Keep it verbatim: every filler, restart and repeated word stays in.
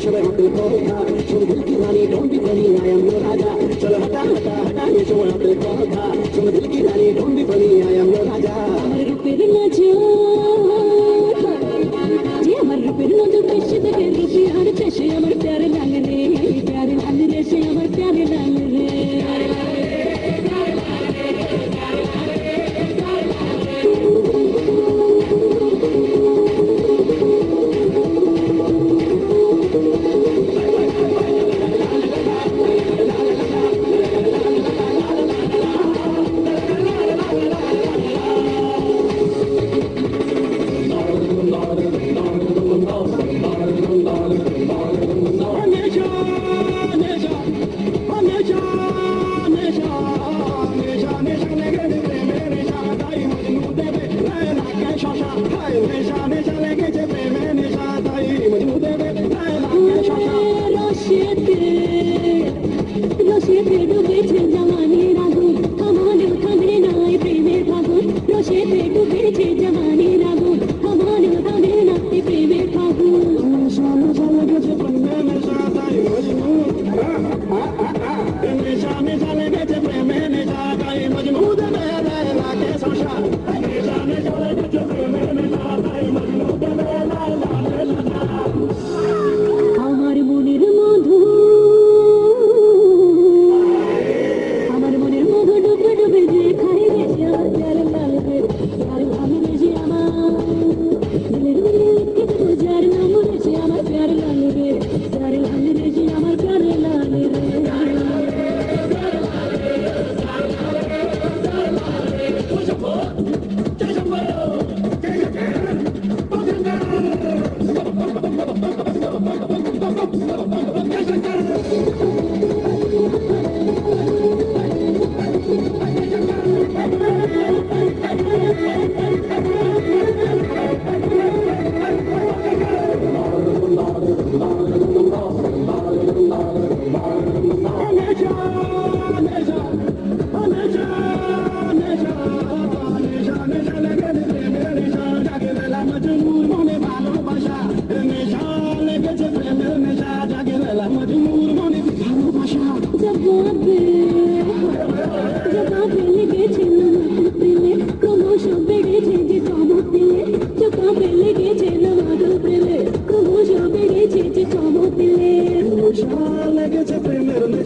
সবাই হাতে কথা শোন দিল কি রানী don't be funny I am your raja চলো হটা হটা হটা এসো হাতে কথা শোন দিল কি রানী don't be funny I am your raja আমার রূপের নাচা যে আমার রূপের নজর বেশি দেখে রূপি আর চেষে আমার প্যারে লাল রে প্যারে লাল রে সে আমার প্যারে লাল রে লেগেছে প্রেমের